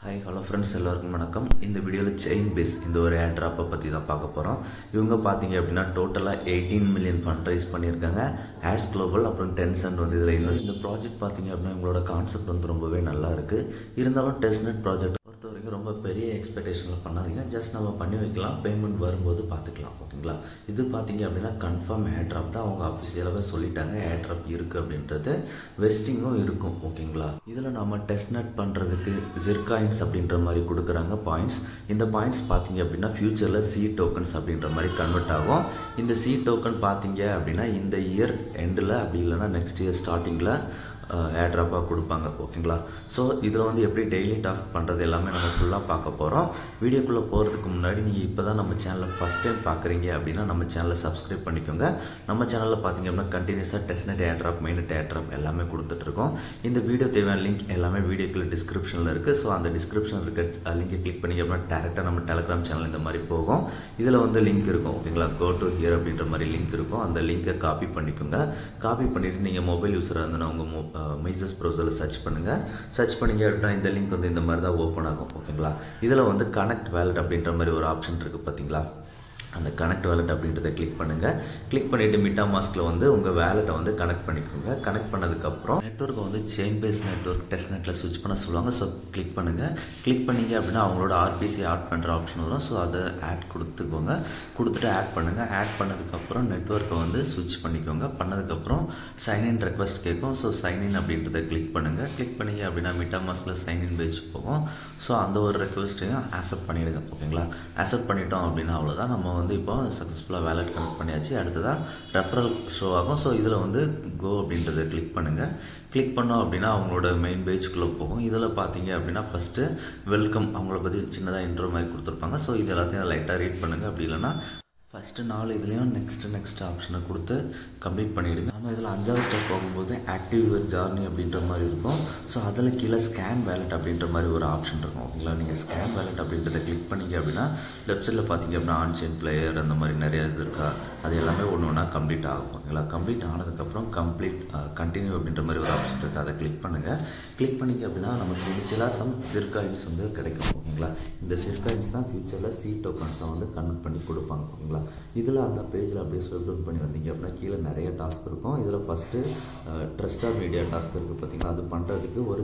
Hi hello friends, எல்லாருக்கும் வணக்கம். இந்த வீடியோவில் செயின் பேஸ் இந்த ஒரு ஏர்ட்ராப்பை பற்றி தான் பார்க்க போகிறோம். இவங்க பார்த்தீங்க அப்படின்னா டோட்டலாக 18 மில்லியன் ஃபண்ட் ரைஸ் பண்ணியிருக்காங்க. ஆஸ் குளோபல் அப்புறம் டென்சென்ட் வந்து இதில் இன்வெஸ்ட். இந்த ப்ராஜெக்ட் பார்த்தீங்க அப்படின்னா இவங்களோட கான்செப்ட் வந்து ரொம்பவே நல்லா இருக்குது. இருந்தாலும் டெஸ்ட்நெட் ப்ராஜெக்ட் பொறுத்த வரைக்கும் ரொம்ப பெரிய எக்ஸ்பெக்டேஷனில் பண்ணாதீங்க. ஜஸ்ட் நம்ம பண்ணி வைக்கலாம், பேமெண்ட் வரும்போது பார்த்துக்கலாம். ஓகேங்களா? இது பார்த்தீங்க அப்படின்னா கன்ஃபார்ம் ஏர்ட்ராப் தான். அவங்க அஃபிஷியலாகவே சொல்லிட்டாங்க ஏர்ட்ராப் இருக்குது அப்படின்றது. வெஸ்டிங்கும் இருக்கும். ஓகேங்களா? இதில் நம்ம டெஸ்ட்நெட் பண்ணுறதுக்கு ஜிர்காயின்ஸ் அப்படின்ற மாதிரி கொடுக்குறாங்க பாயிண்ட்ஸ். இந்த பாயிண்ட்ஸ் பார்த்தீங்க அப்படின்னா ஃபியூச்சரில் சி டோக்கன்ஸ் அப்படின்ற மாதிரி கன்வெர்ட் ஆகும். இந்த சி டோக்கன் பார்த்தீங்க அப்படின்னா இந்த இயர் எண்டில் அப்படி இல்லைனா நெக்ஸ்ட் இயர் ஸ்டார்டிங்கில் ஏர்ட்ராப்பாக கொடுப்பாங்க. ஓகேங்களா? ஸோ இதில் வந்து எப்படி டெய்லி டாஸ்க் பண்ணுறது எல்லாமே நம்ம ஃபுல்லாக பார்க்க போகிறோம். வீடியோக்குள்ளே போகிறதுக்கு முன்னாடி நீங்கள் இப்போ தான் நம்ம சேனலில் ஃபஸ்ட் டைம் பார்க்குறீங்க அப்படின்னா நம்ம சேனலை சப்ஸ்கிரைப் பண்ணிக்கோங்க. நம்ம சேனலில் பார்த்தீங்க அப்படின்னா கண்டினியூஸாக டெஸ்ட்நெட் ஏர்ட்ராப், மெயின்நெட் ஏர்ட்ராப் எல்லாமே கொடுத்துட்ருக்கோம். இந்த வீடியோ தேவையான லிங்க் எல்லாமே வீடியோக்குள்ள டிஸ்கிரிப்ஷனில் இருக்குது. ஸோ அந்த டிஸ்கிரிப்ஷனில் இருக்க லிங்கை கிளிக் பண்ணிங்க அப்படின்னா டேரெக்டாக நம்ம டெலகிராம் சேனல் இந்த மாதிரி போகும். இதில் வந்து லிங்க் இருக்கும். ஓகேங்களா? கோ டு ஹியர் அப்படின்ற மாதிரி லிங்க் இருக்கும். அந்த லிங்கை காப்பி பண்ணிக்கோங்க. காப்பி பண்ணிவிட்டு நீங்கள் மொபைல் யூஸராக இருந்தால் உங்கள் மைசஸ் ப்ரௌசரில் சர்ச் பண்ணுங்கள். சர்ச் பண்ணிங்க அப்படின்னா இந்த லிங்க் வந்து இந்த மாதிரி தான் ஓப்பன் ஆகும். ஓகேங்களா? இதில் வந்து கனெக்ட் வேலட் அப்படின்ற மாதிரி ஒரு ஆப்ஷன் இருக்குது பார்த்தீங்களா? அந்த கனெக்ட் வேலட் அப்படின்றத கிளிக் பண்ணுங்கள். கிளிக் பண்ணிவிட்டு மிட்டாமாஸ்கில் வந்து உங்கள் வேலெட்டை வந்து கனெக்ட் பண்ணிக்கோங்க. கனெக்ட் பண்ணதுக்கப்புறம் நெட்வொர்க்கை வந்து செயின் பேஸ் நெட்வொர்க் டெஸ்ட்நெட்டில் ஸ்விட்ச் பண்ண சொல்லுவாங்க. ஸோ கிளிக் பண்ணுங்கள். கிளிக் பண்ணிங்க அப்படின்னா அவங்களோட ஆர்பிசி ஆட் பண்ணுற ஆப்ஷன் வரும். ஸோ அதை ஆட் கொடுத்துக்கோங்க. கொடுத்துட்டு ஆட் பண்ணுங்கள். ஆட் பண்ணதுக்கப்புறம் நெட்வொர்க்கை வந்து ஸ்விட்ச் பண்ணிக்கோங்க. பண்ணதுக்கப்புறம் சைன்இன் ரெக்வஸ்ட் கேட்கும். ஸோ சைன்இன் அப்படின்றத கிளிக் பண்ணுங்கள். கிளிக் பண்ணிங்க அப்படின்னா மிட்டாமாஸ்கில் சைன்இன் பேஜ் போகும். ஸோ அந்த ஒரு ரெக்வஸ்ட்டையும் ஆக்செப்ட் பண்ணிவிடுங்க. ஓகேங்களா? ஆக்செப்ட் பண்ணிட்டோம் அப்படின்னா அவ்வளோதான். நம்ம வந்து இப்போ சக்ஸஸ்ஃபுல்லாக வேலட் கனெக்ட் பண்ணியாச்சு. அடுத்ததாக ரெஃபரல் ஷோ ஆகும். ஸோ இதில் வந்து கோ அப்படின்றத கிளிக் பண்ணுங்கள். கிளிக் பண்ணோம் அப்படின்னா அவங்களோட மெயின் பேஜ்குள்ளே போகும். இதில் பார்த்தீங்க அப்படின்னா ஃபஸ்ட்டு வெல்கம், அவங்கள பற்றி சின்னதாக இன்ட்ரோ மாதிரி கொடுத்துருப்பாங்க. ஸோ இது எல்லாத்தையும் லைட்டாக ரீட் பண்ணுங்கள். அப்படி இல்லைனா ஃபஸ்ட்டு 4 இதுலேயும் நெக்ஸ்ட் ஆப்ஷனை கொடுத்து கம்ப்ளீட் பண்ணிவிடுங்க. நம்ம இதில் 5வது ஸ்டெப் போகும்போது ஆக்டிவ் யுவர் ஜார்னி அப்படின்ற மாதிரி இருக்கும். ஸோ அதில் கீழே ஸ்கேன் வேலட் அப்படின்ற மாதிரி ஒரு ஆப்ஷன் இருக்கும். ஓகேங்களா? நீங்கள் ஸ்கேன் வேலட் அப்படின்றத கிளிக் பண்ணிங்க அப்படின்னா லெஃப்ட் சைடில் பார்த்தீங்க அப்படின்னா ஆன்சைன் பிளேயர் அந்த மாதிரி நிறைய இது இருக்கா, அது எல்லாமே ஒன்று ஒன்றா கம்ப்ளீட் ஆகும். ஓகேங்களா? கம்ப்ளீட் ஆனதுக்கப்புறம் கண்டினியூ அப்படின்ற மாதிரி ஒரு ஆப்ஷன் இருக்குது. அதை கிளிக் பண்ணுங்கள். கிளிக் பண்ணிங்க அப்படின்னா நமக்கு இனிஷியலாக சம் ஜிர்காயின்ஸ் வந்து கிடைக்கும். ஓகேங்களா? இந்த ஜிர்காயின்ஸ் தான் ஃபியூச்சரில் சி டோக்கன்ஸை வந்து கன்வெர்ட் பண்ணி கொடுப்பாங்க. ஓகேங்களா? இதில் அந்த பேஜில் அப்படியே ஸ்வைப் டவுன் பண்ணி வந்தீங்க அப்படின்னா கீழே நிறைய டாஸ்க் இருக்கும். இதில் ஃபஸ்ட்டு ட்ரஸ்டார் மீடியா டாஸ்க் இருக்குது பார்த்தீங்களா? அது பண்ணுறதுக்கு ஒரு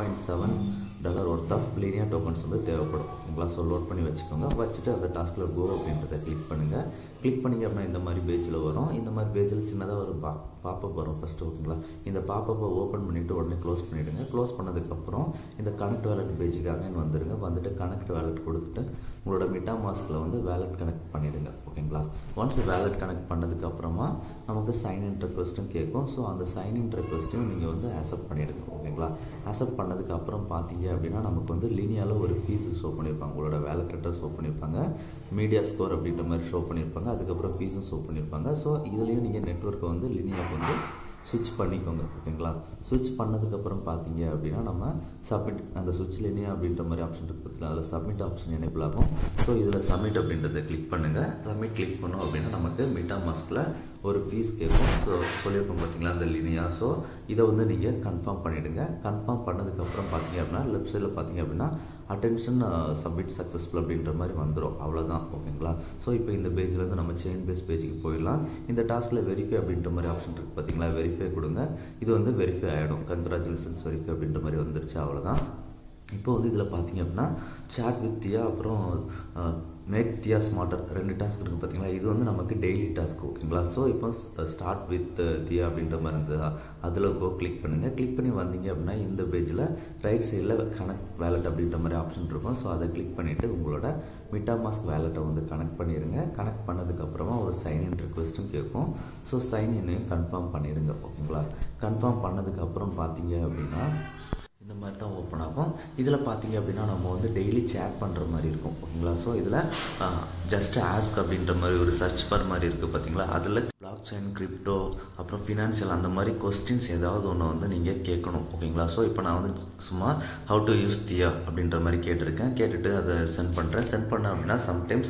$0.7 ஒர்த் ஆஃப் லீனியா டோக்கன்ஸ் வந்து தேவைப்படும். ஓகேங்களா? ஸோ லோட் பண்ணி வச்சுக்கோங்க. வச்சுட்டு அந்த டாஸ்கில் கோ அப்படின்றத கிளிக் பண்ணுங்கள். கிளிக் பண்ணிங்க அப்படின்னா இந்த மாதிரி பேஜில் வரும். இந்த மாதிரி பேஜில் சின்னதாக ஒரு பாப்பப் வரும் ஃபஸ்ட்டு. ஓகேங்களா? இந்த பாப்பப்பை ஓப்பன் பண்ணிவிட்டு உடனே க்ளோஸ் பண்ணிவிடுங்க. க்ளோஸ் பண்ணதுக்கப்புறம் இந்த கனெக்ட் வேலட் பேஜுக்கு அகைன் வந்துடுங்க. வந்துட்டு கனெக்ட் வேலட் கொடுத்துட்டு உங்களோட மிட்டாமாஸ்கில் வந்து வேலட் கனெக்ட் பண்ணிவிடுங்க. ஓகேங்களா? ஒன்ஸ் வேலட் கனெக்ட் பண்ணதுக்கப்புறமா நமக்கு சைன்இன் ரெக்வஸ்ட்டும் கேட்கும். ஸோ அந்த சைன்இன் ரெக்வஸ்ட்டையும் நீங்கள் வந்து அக்செப்ட் பண்ணிவிடுங்க. ஓகேங்களா? அக்செப்ட் பண்ணதுக்கப்புறம் பார்த்தீங்க அப்படின்னா நமக்கு வந்து லீனியாவில் ஒரு ஃபீஸ் ஷோ பண்ணியிருப்பாங்க. உங்களோட வேலட் அட்ரஸ் ஷோ பண்ணியிருப்பாங்க, மீடியா ஸ்கோர் அப்படின்ற மாதிரி ஷோ பண்ணியிருப்பாங்க, அதுக்கப்புறம் ஃபீஸும் ஷோ பண்ணியிருப்பாங்க. ஸோ இதுலேயும் நீங்கள் நெட்வொர்க்கை வந்து லீனியாவுக்கு வந்து ஸ்விட்ச் பண்ணிக்கோங்க. ஓகேங்களா? ஸ்விட்ச் பண்ணதுக்கப்புறம் பார்த்தீங்க அப்படின்னா நம்ம சப்மிட், அந்த ஸ்விட்ச் லினியா அப்படின்ற மாதிரி ஆப்ஷன் இருக்குது பார்த்தீங்களா? அதில் சப்மிட் ஆப்ஷன் எனேபிள் ஆகும். ஸோ இதில் சப்மிட் அப்படின்றத கிளிக் பண்ணுங்கள். சப்மிட் கிளிக் பண்ணோம் அப்படின்னா நமக்கு மிட்டாமாஸ்கில் ஒரு ஃபீஸ் கேட்கும். ஸோ சொல்லியிருப்போம் பார்த்தீங்களா அந்த லினியா. ஸோ இதை வந்து நீங்கள் கன்ஃபார்ம் பண்ணிவிடுங்க. கன்ஃபார்ம் பண்ணதுக்கப்புறம் பார்த்தீங்க அப்படின்னா லெஃப்ட் சைடில் பார்த்தீங்க அப்படின்னா அட்டென்ஷன் சப்மிட் சக்ஸஸ்ஃபுல் அப்படின்ற மாதிரி வந்துடும். அவ்வளோதான். ஓகேங்களா? ஸோ இப்போ இந்த பேஜ்லேருந்து நம்ம செயின் பேஸ் பேஜுக்கு போயிடலாம். இந்த டாஸ்கில் வெரிஃபை அப்படின்ற மாதிரி ஆப்ஷன் இருக்குது பார்த்தீங்களா? வெரிஃபை கொடுங்க. இது வந்து வெரிஃபை ஆகிடும். கங்க்ராச்சுலேஷன்ஸ் வெரிஃபை அப்படின்ற மாதிரி வந்துருச்சு. அவ்வளோதான். இப்போ வந்து இதில் பார்த்தீங்க அப்படின்னா சாட் வித் தியா அப்புறம் மேக் தியா ஸ்மார்ட்டர் 2 டாஸ்க் இருக்குது பார்த்தீங்களா? இது வந்து நமக்கு டெய்லி டாஸ்க். ஓகேங்களா? ஸோ இப்போ ஸ்டார்ட் வித் தியா அப்படின்ற மாதிரி இருந்தது. அதில் கிளிக் பண்ணுங்கள். கிளிக் பண்ணி வந்தீங்க அப்படின்னா இந்த பேஜில் ரைட் சைடில் கனெக்ட் வேலட் அப்படின்ற மாதிரி ஆப்ஷன் இருக்கும். ஸோ அதை கிளிக் பண்ணிவிட்டு உங்களோட மிட்டாமாஸ்க் வேலெட்டை வந்து கனெக்ட் பண்ணிடுங்க. கனெக்ட் பண்ணதுக்கப்புறமா ஒரு சைன்இன் ரிக்வெஸ்ட்டும் கேட்கும். ஸோ சைன்இன்னையும் கன்ஃபார்ம் பண்ணிடுங்க. ஓகேங்களா? கன்ஃபார்ம் பண்ணதுக்கப்புறம் பார்த்தீங்க அப்படின்னா இந்த மாதிரி தான் ஓப்பன் ஆகும். இதில் பார்த்தீங்க அப்படின்னா நம்ம வந்து டெய்லி சேட் பண்ணுற மாதிரி இருக்கும். ஓகேங்களா? ஸோ இதில் ஜஸ்ட் ஆஸ்க் அப்படின்ற மாதிரி ஒரு சர்ச் பார் மாதிரி இருக்குது பார்த்தீங்களா? அதில் பிளாக் செயின், கிரிப்டோ, அப்புறம் ஃபினான்ஷியல் அந்த மாதிரி கொஸ்டின்ஸ் ஏதாவது ஒன்று வந்து நீங்கள் கேட்கணும். ஓகேங்களா? ஸோ இப்போ நான் வந்து சும்மா ஹவு டு யூஸ் தியா அப்படின்ற மாதிரி கேட்டிருக்கேன். கேட்டுட்டு அதை சென்ட் பண்ணுறேன். சென்ட் பண்ணேன் அப்படின்னா சம்டைம்ஸ்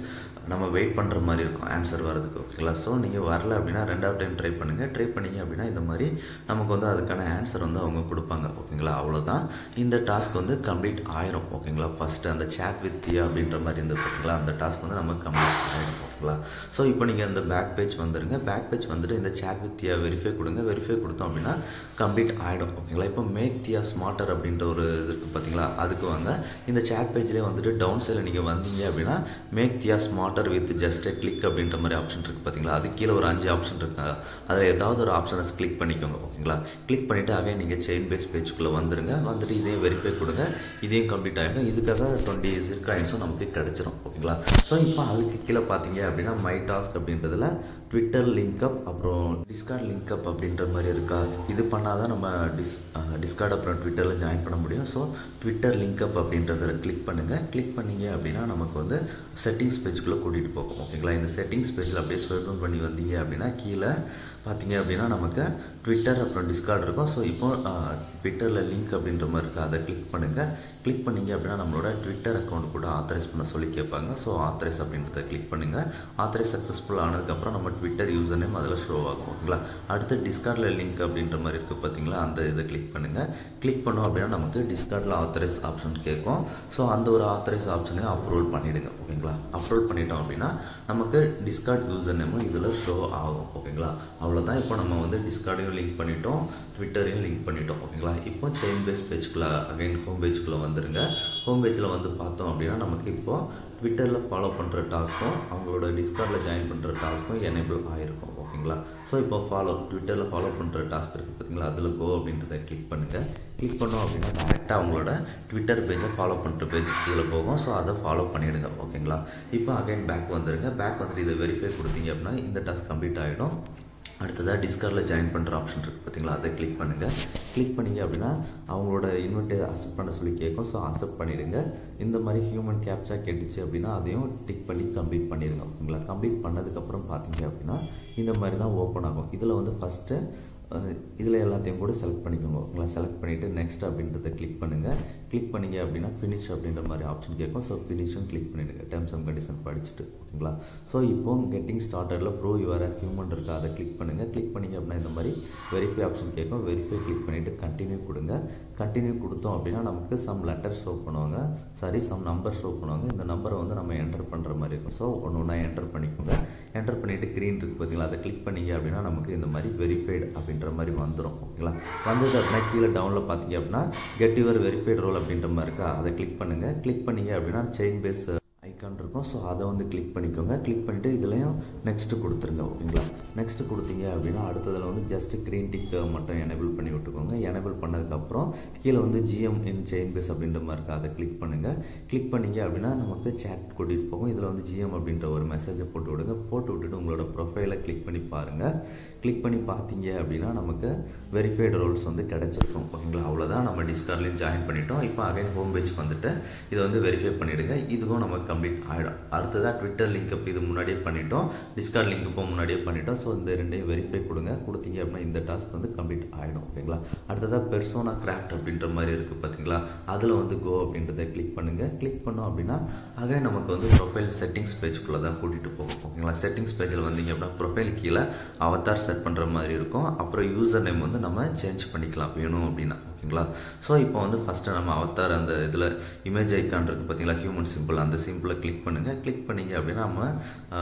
நம்ம வெயிட் பண்ணுற மாதிரி இருக்கும் ஆன்சர் வரதுக்கு. ஓகேங்களா? ஸோ நீங்கள் வரல அப்படின்னா 2வது டைம் ட்ரை பண்ணுங்கள். ட்ரை பண்ணிங்க அப்படின்னா இந்த மாதிரி நமக்கு வந்து அதுக்கான ஆன்சர் வந்து அவங்க கொடுப்பாங்க. ஓகேங்களா? அவ்வளோதான், இந்த டாஸ்க் வந்து கம்ப்ளீட் ஆயிரும். ஓகேங்களா? ஃபஸ்ட்டு அந்த சேட் வித் தியா அப்படின்ற மாதிரி இருந்தது பார்த்தீங்களா, அந்த டாஸ்க் வந்து நம்ம கம்ப்ளீட் ஆகிடும். ஓகேங்களா? ஸோ இப்போ நீங்கள் அந்த பேக் பேஜ் வந்துடுங்க. பேக் பேஜ் வந்துட்டு இந்த சேட் வித் தியா வெரிஃபை கொடுங்க. வெரிஃபை கொடுத்தோம் அப்படின்னா கம்ப்ளீட் ஆகிடும். ஓகேங்களா? இப்போ மேக் தியா ஸ்மார்ட்டர் அப்படின்ற ஒரு இது இருக்குது பார்த்தீங்களா, அதுக்கு வாங்க. இந்த சேட் பேஜ்லேயே வந்துட்டு டவுன் சைடில் நீங்கள் வந்தீங்க அப்படின்னா make Theia smarter with just click அப்படின்ற மாதிரி ஆப்ஷன் இருக்குது பார்த்தீங்களா, அது கீழே ஒரு 5 ஆப்ஷன் இருக்குங்க. அதில் ஏதாவது ஒரு ஆப்ஷனை கிளிக் பண்ணிக்கோங்க. ஓகேங்களா? கிளிக் பண்ணிவிட்டு அதே நீங்கள் செயின் பேஸ் பேஜுக்குள்ளே வந்துடுங்க. வந்துட்டு இதையும் வெரிஃபை கொடுங்க. இதையும் கம்ப்ளீட் ஆகிடும். இதுக்காக 20 ஜிட் காயின்ஸும் நமக்கு கிடச்சிரும். ஓகேங்களா? ஸோ இப்போ அதுக்கு கீழே பார்த்தீங்க அப்படின்னா மை டாஸ்க் அப்படின்றதுல ட்விட்டர் லிங்க்அப் அப்புறம் டிஸ்கார்ட் லிங்க்அப் அப்படின்ற மாதிரி இருக்கா, இது பண்ணால் தான் நம்ம டிஸ்கார்ட் அப்புறம் ட்விட்டரில் ஜாயின் பண்ண முடியும். ஸோ ட்விட்டர் லிங்க்அப் அப்படின்றத கிளிக் பண்ணுங்கள். கிளிக் பண்ணிங்க அப்படின்னா நமக்கு வந்து செட்டிங்ஸ் பேஜுக்குள்ளே கூட்டிகிட்டு போகும். ஓகேங்களா? இந்த செட்டிங்ஸ் பேஜில் அப்படியே ஸ்வைப் டவுன் பண்ணி வந்தீங்க அப்படின்னா கீழே பார்த்தீங்க அப்படின்னா நமக்கு ட்விட்டர் அப்புறம் டிஸ்கார்ட் இருக்கும். ஸோ இப்போ ட்விட்டரில் லிங்க் அப்படின்ற மாதிரி இருக்குது, அதை கிளிக் பண்ணுங்கள். கிளிக் பண்ணிங்க அப்படின்னா நம்மளோட ட்விட்டர் அக்கௌண்ட் கூட ஆத்தரைஸ் பண்ண சொல்லி கேட்பாங்க. ஸோ ஆத்தரைஸ் அப்படின்றத கிளிக் பண்ணுங்கள். ஆத்தரைஸ் சக்ஸஸ்ஃபுல் ஆனதுக்கப்புறம் நம்ம ட்விட்டர் யூசர் நேம் அதில் ஷோ ஆகும். ஓகேங்களா? அடுத்து டிஸ்கார்டில் லிங்க் அப்படின்ற மாதிரி இருக்குது பார்த்தீங்களா, அந்த இதை கிளிக் பண்ணுங்கள். கிளிக் பண்ணோம் அப்படின்னா நமக்கு டிஸ்கார்டில் ஆத்தரைஸ் ஆப்ஷன் கேட்கும். ஸோ அந்த ஒரு ஆத்தரைஸ் ஆப்ஷனையும் அப்லோட் பண்ணிவிடுங்க. ஓகேங்களா? அப்லோட் பண்ணிட்டோம் அப்படின்னா நமக்கு டிஸ்கார்ட் யூசர் நேமும் இதில் ஷோ ஆகும். ஓகேங்களா? அவ்வளோதான். இப்போ நம்ம வந்து டிஸ்கார்டையும் லிங்க் பண்ணிட்டோம், ட்விட்டரையும் லிங்க் பண்ணிட்டோம். ஓகேங்களா? இப்போ செயின் பேஸ் பேஜுக்குள்ளே அகைன் ஹோம் பேஜுக்குள்ளே வந்துடுங்க. ஹோம் பேஜில் வந்து பார்த்தோம் அப்படின்னா நமக்கு இப்போது ட்விட்டரில் ஃபாலோ பண்ணுற டாஸ்க்கும் அவங்களோட டிஸ்கார்டில் ஜாயின் பண்ணுற டாஸ்க்கும் எனேபிள் ஆகிருக்கும். ஓகேங்களா? ஸோ இப்போ ட்விட்டரில் ஃபாலோ பண்ணுற டாஸ்க் இருக்குது பார்த்தீங்களா, அதில் கோ அப்படின்றத கிளிக் பண்ணுங்கள். கிளிக் பண்ணோம் அப்படின்னா டேரெக்டாக அவங்களோட ட்விட்டர் பேஜை ஃபாலோ பண்ணுற பேஜ் இதில் போகும். ஸோ அதை ஃபாலோ பண்ணிவிடுங்க. ஓகேங்களா? இப்போ அகைன் பேக் வந்துடுங்க. பேக் வந்துட்டு இதை வெரிஃபை கொடுத்தீங்க அப்படின்னா இந்த டாஸ்க் கம்ப்ளீட் ஆகிடும். அடுத்ததாக டிஸ்கார்டில் ஜாயின் பண்ணுற ஆப்ஷன் இருக்குது பார்த்தீங்களா, அதை கிளிக் பண்ணுங்கள். கிளிக் பண்ணிங்க அப்படின்னா அவங்களோட இன்வெர்ட்டை அக்செப்ட் பண்ண சொல்லி கேட்கும். ஸோ அக்செப்ட் பண்ணிவிடுங்க. இந்த மாதிரி ஹியூமன் கேப்சா கேட்டுச்சு அப்படின்னா அதையும் டிக் பண்ணி கம்ப்ளீட் பண்ணிடுங்க. ஓகேங்களா? கம்ப்ளீட் பண்ணதுக்கப்புறம் பார்த்தீங்க அப்படின்னா இந்த மாதிரி தான் ஓப்பன் ஆகும். இதில் வந்து ஃபஸ்ட்டு இதில் எல்லாத்தையும் கூட செலக்ட் பண்ணிக்கோங்க. ஓகேங்களா? செலக்ட் பண்ணிவிட்டு நெக்ஸ்ட் அப்படின்றத கிளிக் பண்ணுங்கள். கிளிக் பண்ணிங்க அப்படின்னா ஃபினிஷ் அப்படின்ற மாதிரி ஆப்ஷன் கேட்கும். ஸோ ஃபினிஷும் கிளிக் பண்ணிவிடுங்க, டேர்ம்ஸ் அண்ட் கண்டிஷன் படிச்சுட்டு. ஓகேங்களா? ஸோ இப்போ கெட்டிங் ஸ்டார்டரில் ப்ரோ யுவர் ஹியூமன் இருக்கா, அதை கிளிக் பண்ணுங்கள். கிளிக் பண்ணிங்க அப்படின்னா இந்த மாதிரி வெரிஃபை ஆப்ஷன் கேட்கும். வெரிஃபை கிளிக் பண்ணிவிட்டு கண்டினியூ கொடுங்க. கண்டினியூ கொடுத்தோம் அப்படின்னா நமக்கு சம் லெட்டர் ஷோ பண்ணுவாங்க, சம் நம்பர் ஷோ பண்ணுவாங்க. இந்த நம்பரை வந்து நம்ம என்டர் பண்ணுற மாதிரி இருக்கும். ஸோ ஒன்று ஒன்றா என்டர் பண்ணிக்கோங்க. என்டர் பண்ணிவிட்டு க்ரீன் இருக்குது பார்த்தீங்களா, அதை கிளிக் பண்ணிங்க அப்படின்னா நமக்கு இந்த மாதிரி வெரிஃபைடு அப்படின்ற மாதிரி வந்துடும். ஓகேங்களா? வந்தது அப்படின்னா கீழே டவுனில் பார்த்தீங்க அப்படின்னா கெட் யுவர் வெரிஃபைடு ரோல் அப்படின்ற மாதிரி இருக்கா, அதை கிளிக் பண்ணுங்கள். கிளிக் பண்ணிங்க அப்படின்னா செயின் பேஸ் ஐக்கான் இருக்கும். ஸோ அதை வந்து கிளிக் பண்ணிக்கோங்க. கிளிக் பண்ணிவிட்டு இதுலேயும் நெக்ஸ்ட்டு கொடுத்துருங்க. ஓகேங்களா? நெக்ஸ்ட்டு கொடுத்தீங்க அப்படின்னா அடுத்ததில் வந்து ஜஸ்ட் க்ரீன் டிக் மட்டும் எனேபிள் பண்ணி விட்டுக்கோங்க. எனேபிள் பண்ணதுக்கப்புறம் கீழே வந்து ஜிஎம் இன் செயின் பேஸ் அப்படின்ற மாதிரி இருக்குது, அதை கிளிக் பண்ணுங்கள். கிளிக் பண்ணிங்க அப்படின்னா நமக்கு சேட் கூட்டிகிட்டு போகும். இதில் வந்து ஜிஎம் அப்படின்ற ஒரு மெசேஜை போட்டு விடுங்க. போட்டு விட்டுட்டு உங்களோட ப்ரொஃபைலை கிளிக் பண்ணி பாருங்கள். கிளிக் பண்ணி பார்த்தீங்க அப்படின்னா நமக்கு வெரிஃபைடு ரோல்ஸ் வந்து கிடச்சிருக்கும். ஓகேங்களா? அவ்வளோதான், நம்ம டிஸ்கார்ட்லேயும் ஜாயின் பண்ணிட்டோம். இப்போ அகைன் ஹோம் பேஜ் வந்துட்டு இதை வந்து வெரிஃபை பண்ணிவிடுங்க. இதுவும் நமக்கு கம்ப்ளீட் ஆகிடும். அடுத்ததாக ட்விட்டர் லிங்க்அப் இது முன்னாடியே பண்ணிட்டோம், டிஸ்கார்ட் லிங்க்அப்பும் முன்னாடியே பண்ணிட்டோம். ஸோ இந்த ரெண்டையும் வெரிஃபை கொடுங்க. கொடுத்தீங்க அப்படின்னா இந்த டாஸ்க் வந்து கம்ப்ளீட் ஆகிடும். ஓகேங்களா? அடுத்ததாக பெர்சோனா கிராஃப்ட் அப்படின்ற மாதிரி இருக்குது பார்த்தீங்களா, அதில் வந்து கோ அப்படின்றத கிளிக் பண்ணுங்கள். கிளிக் பண்ணோம் அப்படின்னா அதே நமக்கு வந்து ப்ரொஃபைல் செட்டிங்ஸ் பேஜுக்குள்ளே தான் கூட்டிகிட்டு போகும். ஓகேங்களா? செட்டிங்ஸ் பேஜில் வந்தீங்க அப்படின்னா ப்ரொஃபைல் கீழே அவதார் செட் பண்ணுற மாதிரி இருக்கும். அப்புறம் யூசர் நேம் வந்து நம்ம சேஞ்ச் பண்ணிக்கலாம் வேணும் அப்படின்னா. ஓகேங்களா? ஸோ இப்போ வந்து ஃபஸ்ட்டு நம்ம அவதார் அந்த இதில் இமேஜ் ஐக்கான் இருக்குது பார்த்தீங்களா, ஹியூமன் சிம்பிள், அந்த சிம்பிளை கிளிக் பண்ணுங்கள். கிளிக் பண்ணிங்க அப்படின்னா நம்ம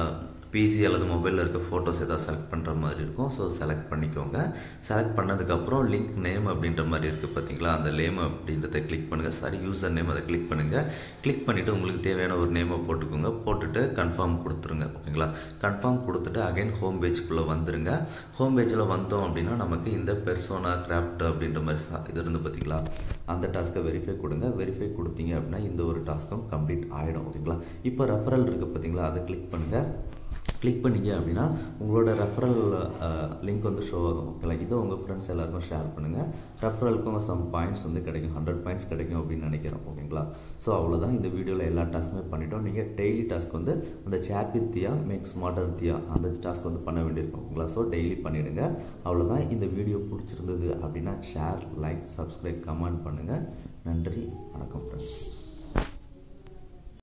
பிசி அல்லது மொபைலில் இருக்க ஃபோட்டோஸ் ஏதாவது செலக்ட் பண்ணுற மாதிரி இருக்கும். ஸோ செலக்ட் பண்ணிக்கோங்க. செலக்ட் பண்ணதுக்கப்புறம் லிங்க் நேம் அப்படின்ற மாதிரி இருக்குது பார்த்தீங்களா, அந்த நேம் அப்படின்றத கிளிக் பண்ணுங்கள். யூசர் நேம் அதை கிளிக் பண்ணுங்கள். கிளிக் பண்ணிவிட்டு உங்களுக்கு தேவையான ஒரு நேமை போட்டுக்கோங்க. போட்டுட்டு கன்ஃபார்ம் கொடுத்துருங்க. ஓகேங்களா? கன்ஃபார்ம் கொடுத்துட்டு அகைன் ஹோம் பேஜுக்குள்ளே வந்துடுங்க. ஹோம் பேஜில் வந்தோம் அப்படின்னா நமக்கு இந்த பெர்சோனா கிராஃப்ட் அப்படின்ற மாதிரி இது இருந்து பார்த்தீங்களா, அந்த டாஸ்க்கை வெரிஃபை கொடுங்க. வெரிஃபை கொடுத்தீங்க அப்படின்னா இந்த ஒரு டாஸ்க்கும் கம்ப்ளீட் ஆகிடும். ஓகேங்களா? இப்போ ரெஃபரல் இருக்குது பார்த்தீங்களா, அதை கிளிக் பண்ணுங்கள். கிளிக் பண்ணிங்க அப்படின்னா உங்களோட ரெஃபரல் லிங்க் வந்து ஷோ ஆகும். ஓகேங்களா? இதை உங்கள் ஃப்ரெண்ட்ஸ் எல்லாருக்கும் ஷேர் பண்ணுங்கள். ரெஃபரலுக்கும் சம் பாயிண்ட்ஸ் வந்து கிடைக்கும், 100 பாயிண்ட்ஸ் கிடைக்கும் அப்படின்னு நினைக்கிறேன். ஓகேங்களா? ஸோ அவ்வளோதான், இந்த வீடியோவில் எல்லா டாஸ்க்குமே பண்ணிட்டோம். நீங்கள் டெய்லி டாஸ்க் வந்து அந்த chat with Theia make smarter Theia அந்த டாஸ்க் வந்து பண்ண வேண்டியிருக்கும். ஓகேங்களா? ஸோ டெய்லி பண்ணிவிடுங்க. அவ்வளோதான். இந்த வீடியோ பிடிச்சிருந்தது அப்படின்னா ஷேர், லைக், சப்ஸ்கிரைப், கமெண்ட் பண்ணுங்கள். நன்றி, வணக்கம் ஃப்ரெண்ட்ஸ்.